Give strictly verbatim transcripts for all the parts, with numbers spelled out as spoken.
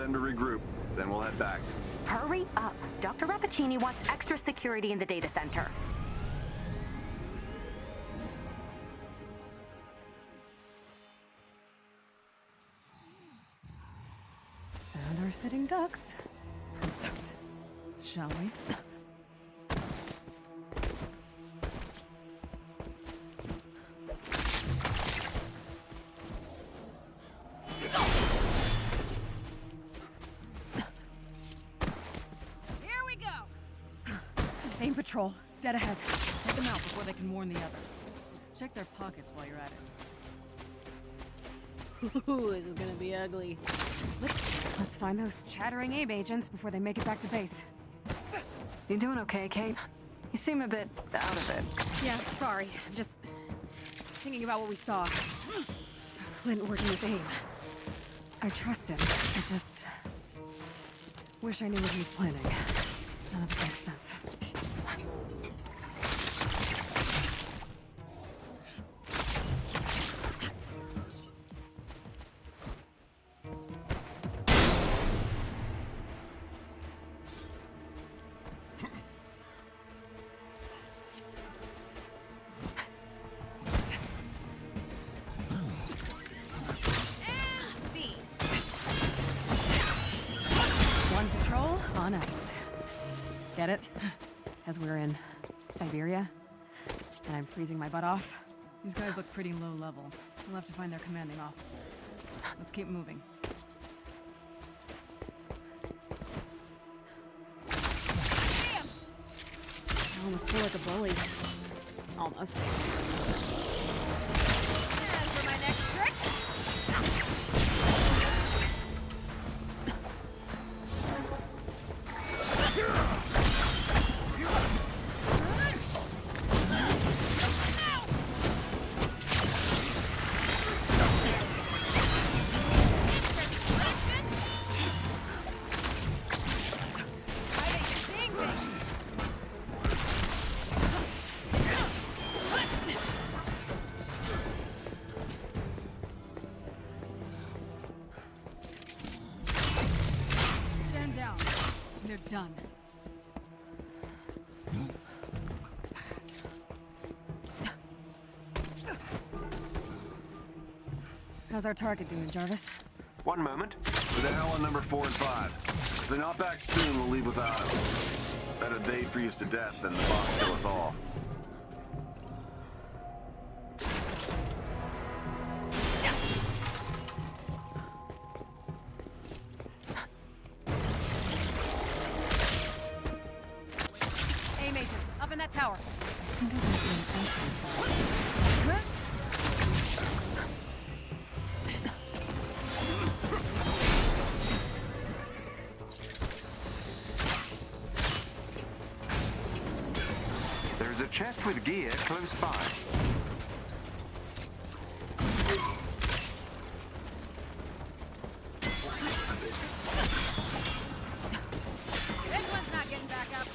them to regroup, then we'll head back. Hurry up. Doctor Rappaccini wants extra security in the data center. Found our sitting ducks. Shall we? Aim patrol, dead ahead. Take them out before they can warn the others. Check their pockets while you're at it. Ooh, this is gonna be ugly. Let's, let's find those chattering AIM agents before they make it back to base. You doing okay, Kate? You seem a bit out of it. Yeah, sorry. I'm just thinking about what we saw. Flint working with AIM. I trust him. I just wish I knew what he was planning. None of this makes sense. One patrol on ice. Get it? As we're in Siberia, and I'm freezing my butt off. These guys look pretty low level. We'll have to find their commanding officer. Let's keep moving. Damn! I almost feel like a bully. Almost. And for my next trick, They're done. how's our target doing, Jarvis? One moment. Where the hell are number four and five? If they're not back soon, we'll leave without them. Better they freeze to death than the boss kill us all. AIM agents, up in that tower. There's a chest with gear close by. This one's not getting back up.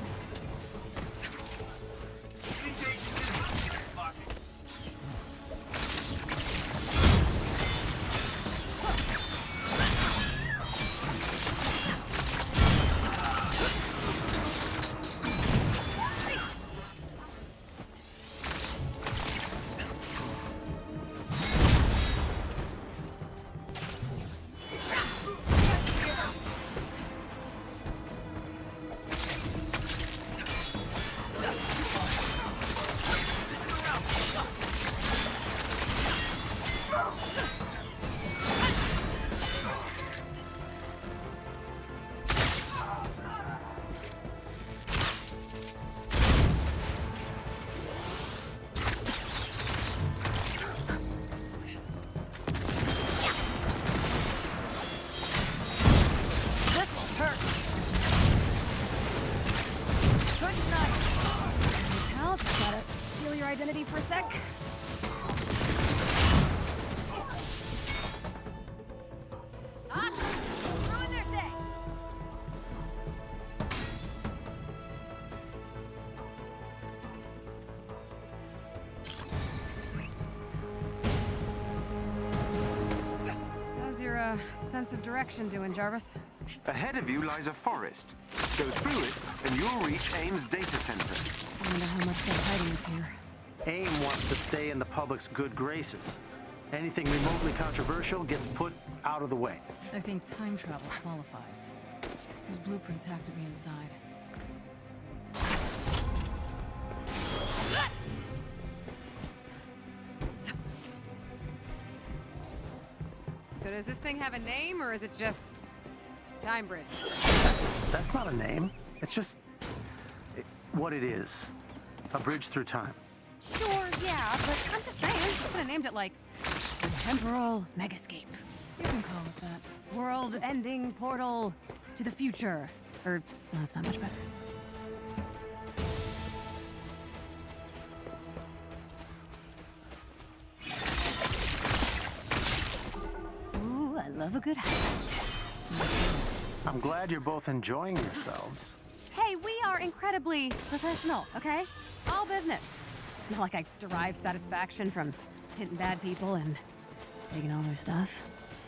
Identity for a sec. Awesome. Ruin their day. How's your uh, sense of direction doing, Jarvis? Ahead of you lies a forest. Go through it, and you'll reach AIM's data center. I wonder how much they're hiding up here. AIM wants to stay in the public's good graces. Anything remotely controversial gets put out of the way. I think time travel qualifies. Those blueprints have to be inside. So does this thing have a name, or is it just Time Bridge? That's not a name. It's just it, what it is. A bridge through time. Sure, yeah, but I'm just saying, you could have named it like the Temporal Megascape. You can call it that. World-ending portal to the future. Or, no, that's not much better. Ooh, I love a good heist. I'm glad you're both enjoying yourselves. Hey, we are incredibly professional, okay? All business. It's not like I derive satisfaction from hitting bad people and taking all their stuff.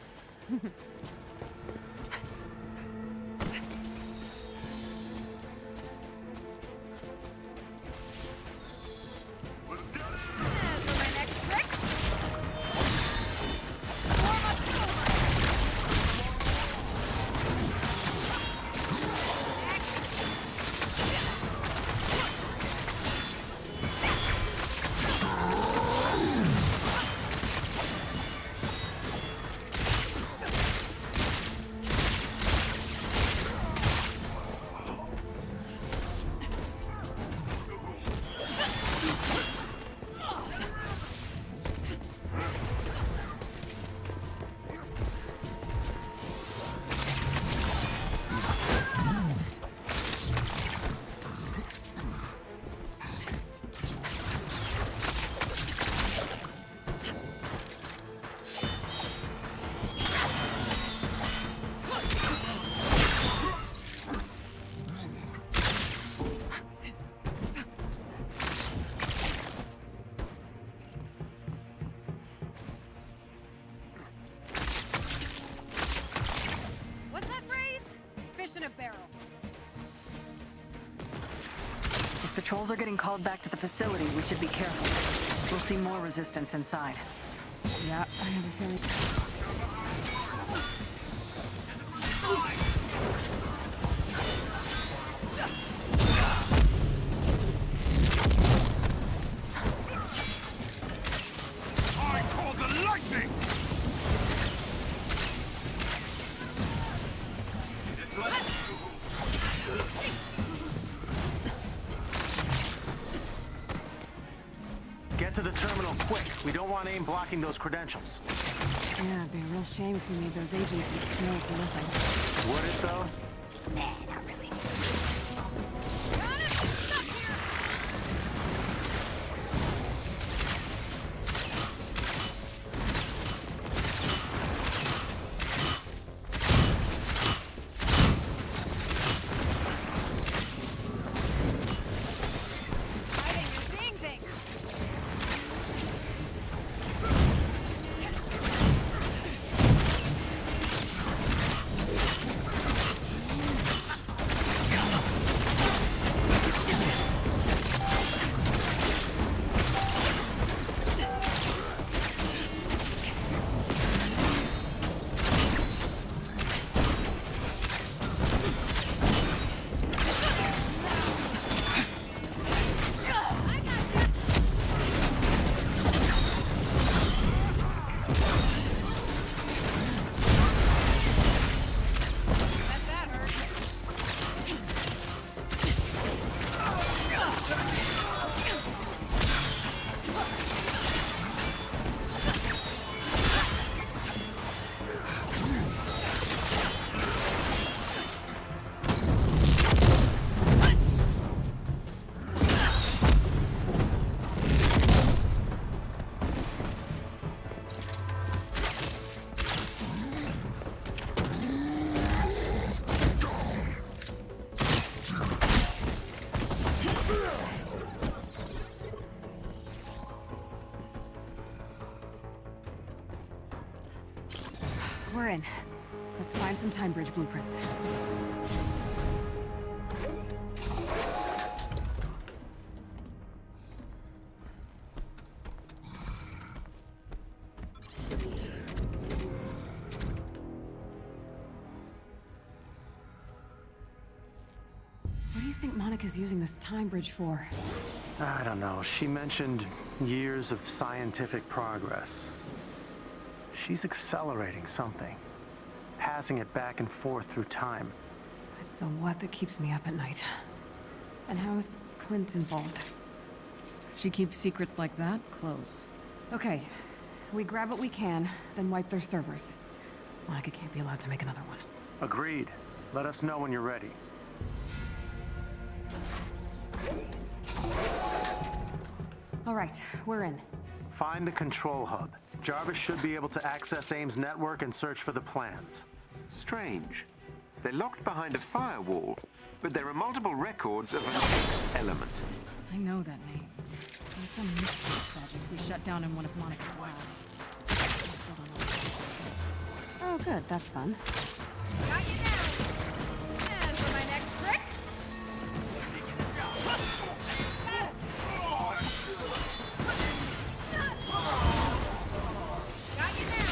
If patrols are getting called back to the facility, we should be careful. We'll see more resistance inside. Yeah, I have a feeling. I call the lightning! Get to the terminal quick. We don't want AIM blocking those credentials. Yeah, it'd be a real shame if we need those agents to snow for nothing. Would it, though? Nah, not really. some time bridge blueprints. What do you think Monica's using this time bridge for? I don't know. She mentioned years of scientific progress. She's accelerating something, passing it back and forth through time. It's the what that keeps me up at night. And how's Clint involved? She keeps secrets like that close. Okay, we grab what we can, then wipe their servers. Monica can't be allowed to make another one. Agreed. Let us know when you're ready. All right, we're in. Find the control hub. Jarvis should be able to access AIM's network and search for the plans. Strange. They're locked behind a firewall, but there are multiple records of an X element. I know that name. It was some mystery project we shut down in one of Monica's labs. I still don't know what it is. Oh, good, that's fun. Got you now! And for my next trick? Got you now!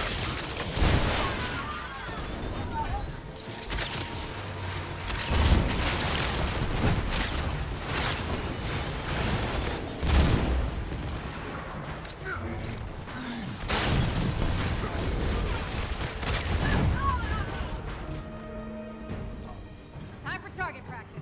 Time for target practice.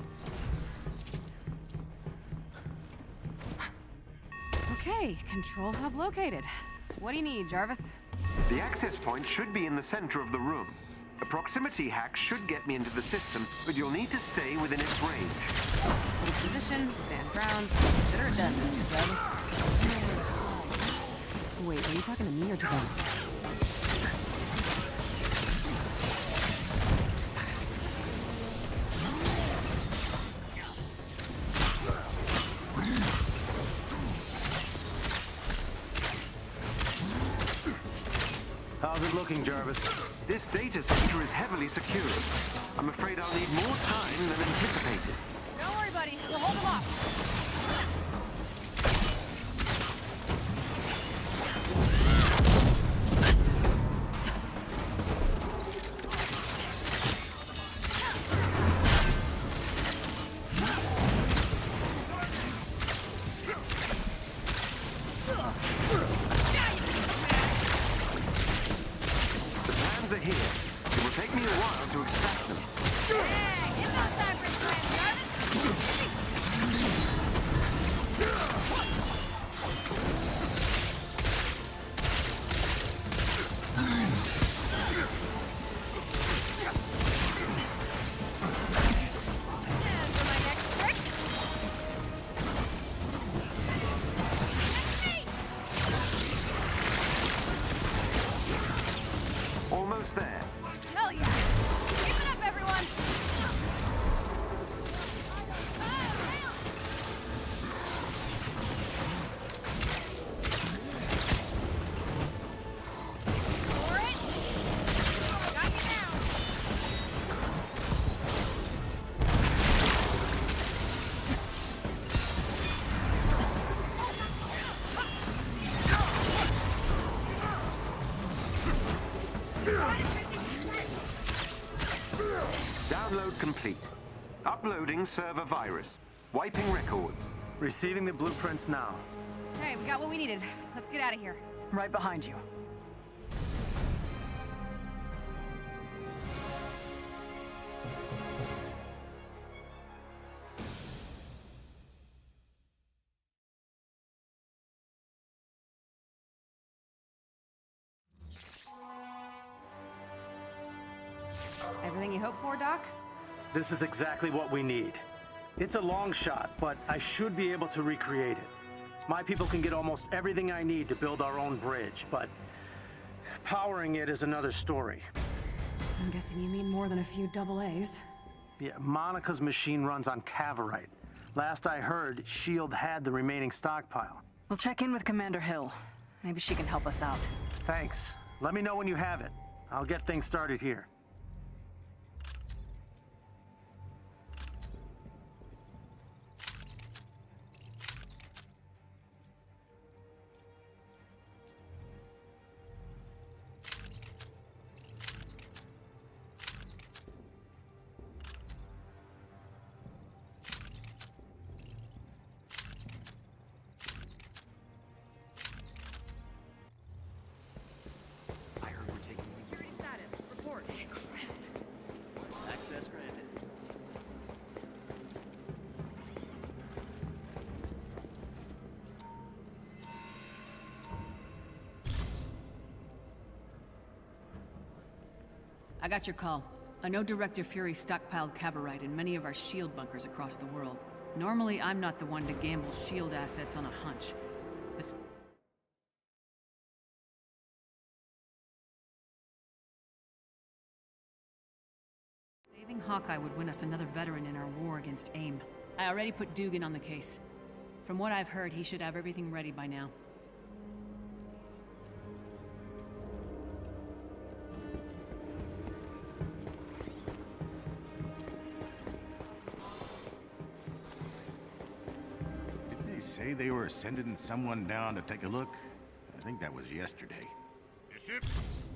Okay, control hub located. What do you need, Jarvis? The access point should be in the center of the room. A proximity hack should get me into the system, but you'll need to stay within its range. Hold position, stand ground. Consider it done, Mister Jarvis. Wait, are you talking to me or to them? How's it looking, Jarvis? This data center is heavily secured. I'm afraid I'll need more time than anticipated. Don't worry, buddy. We'll hold them off. The plans are here. It will take me a while to extract them. Hey, it's not time for plans, Jarvis. And for my next trick? Almost there. Hell yeah! Keep it up, everyone! For it! Got you now! Download complete. Uploading server virus. Wiping records. Receiving the blueprints now. Hey, we got what we needed. Let's get out of here. Right behind you. Everything you hoped for, Doc? This is exactly what we need. It's a long shot, but I should be able to recreate it. My people can get almost everything I need to build our own bridge, but powering it is another story. I'm guessing you need more than a few double A's. Yeah, Monica's machine runs on cavorite. Last I heard, S H I E L D had the remaining stockpile. We'll check in with Commander Hill. Maybe she can help us out. Thanks. Let me know when you have it. I'll get things started here. I got your call. I know Director Fury stockpiled Cavorite in many of our SHIELD bunkers across the world. Normally, I'm not the one to gamble SHIELD assets on a hunch. But saving Hawkeye would win us another veteran in our war against AIM. I already put Dugan on the case. From what I've heard, he should have everything ready by now. Say they were sending someone down to take a look? I think that was yesterday. Bishop?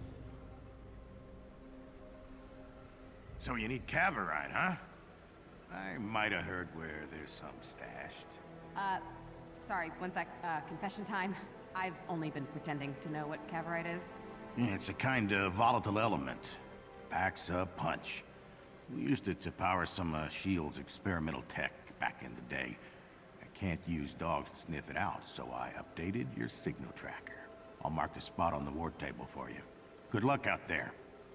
So you need Cavorite, huh? I might have heard where there's some stashed. Uh, sorry, one sec. Uh, confession time. I've only been pretending to know what Cavorite is. Yeah, it's a kind of volatile element. Packs a punch. We used it to power some of SHIELD's experimental tech back in the day. Can't use dogs to sniff it out, so I updated your signal tracker. I'll mark the spot on the war table for you. Good luck out there.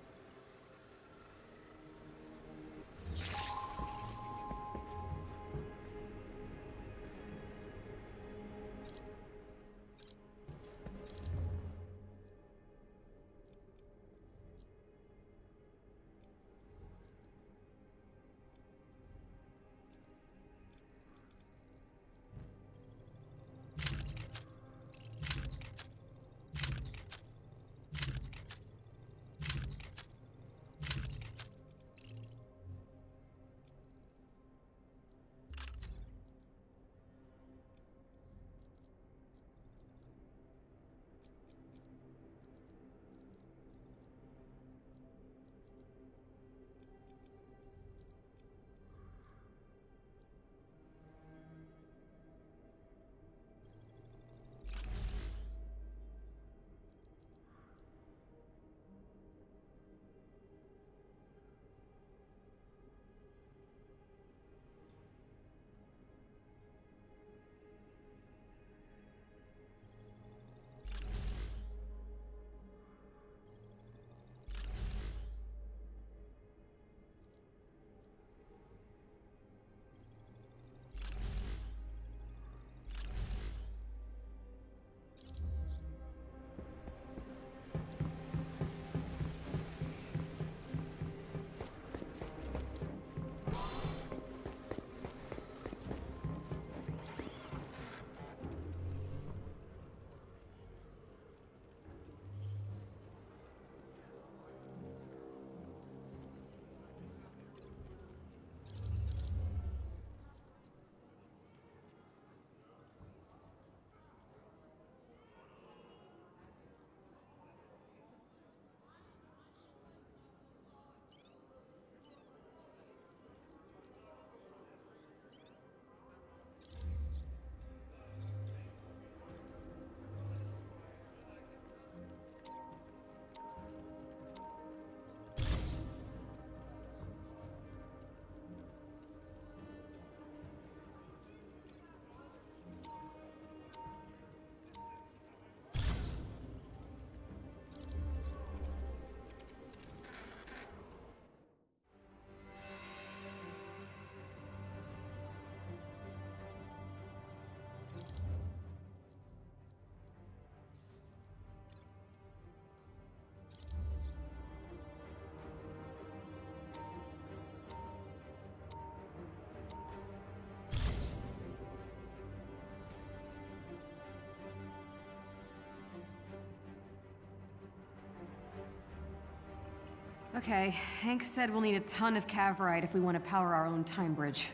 Okay, Hank said we'll need a ton of Cavorite if we want to power our own time bridge.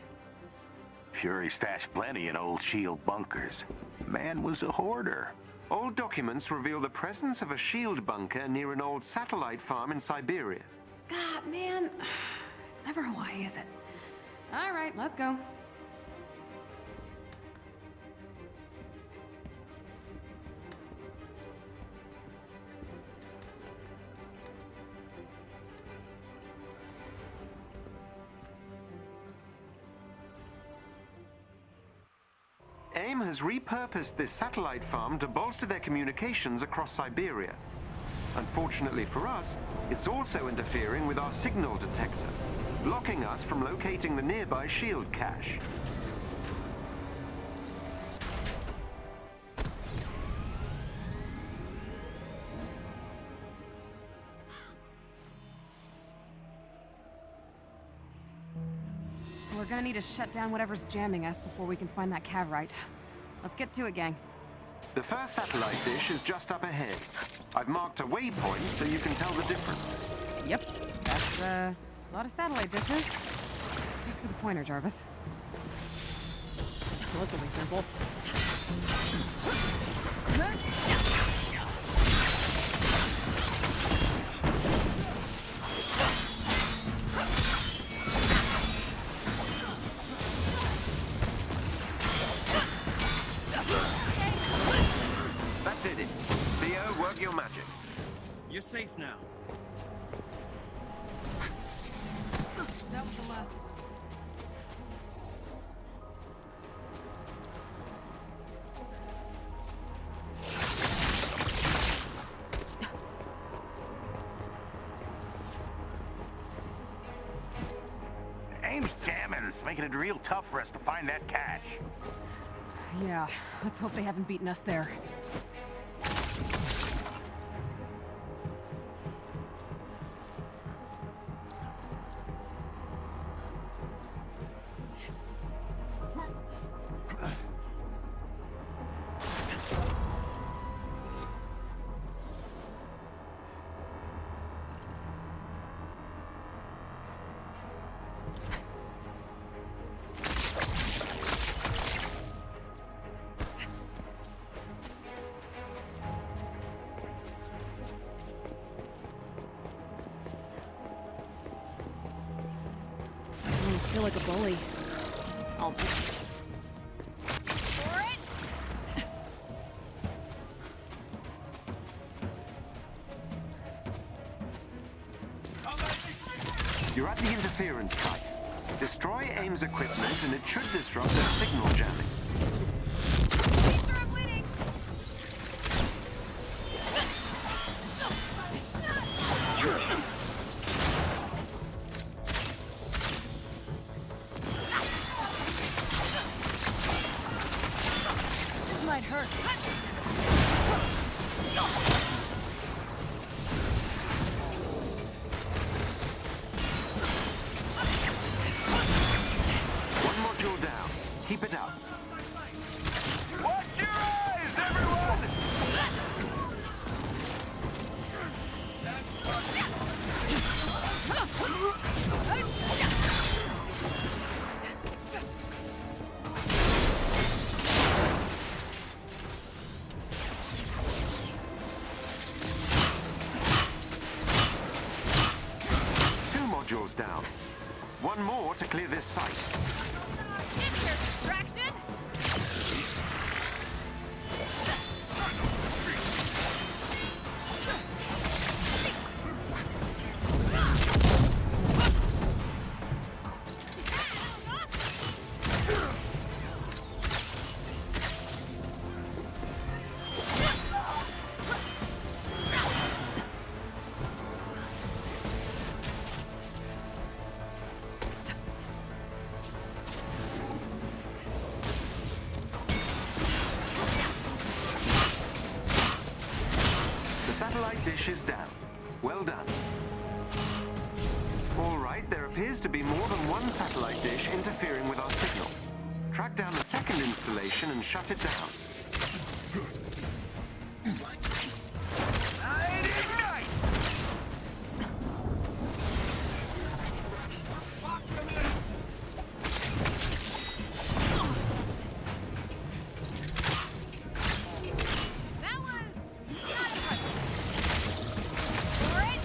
Fury stashed plenty in old SHIELD bunkers. Man was a hoarder. Old documents reveal the presence of a SHIELD bunker near an old satellite farm in Siberia. God, man. It's never Hawaii, is it? All right, let's go. AIM has repurposed this satellite farm to bolster their communications across Siberia. Unfortunately for us, it's also interfering with our signal detector, blocking us from locating the nearby shield cache. We're gonna need to shut down whatever's jamming us before we can find that Cavorite. Let's get to it, gang. The first satellite dish is just up ahead. I've marked a waypoint so you can tell the difference. Yep, that's uh, a lot of satellite dishes. Thanks for the pointer, Jarvis. Well, this will be simple. That did it. Theo, work your magic. You're safe now. That was the last. Aim's jamming. It's making it real tough for us to find that cache. Yeah, let's hope they haven't beaten us there. I almost feel like a bully. I'll... For it? You're at the interference site. Destroy AIM's equipment and it should disrupt their signal jamming. Sure, I'm winning. This might hurt. One module down. Keep it up. Watch your eyes, everyone! Two modules down. One more to clear this site. It's your distraction. The satellite dish is down. Well done. All right, there appears to be more than one satellite dish interfering with our signal. Track down the second installation and shut it down. That was not a punch. For it?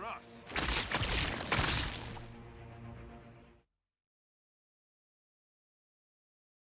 us.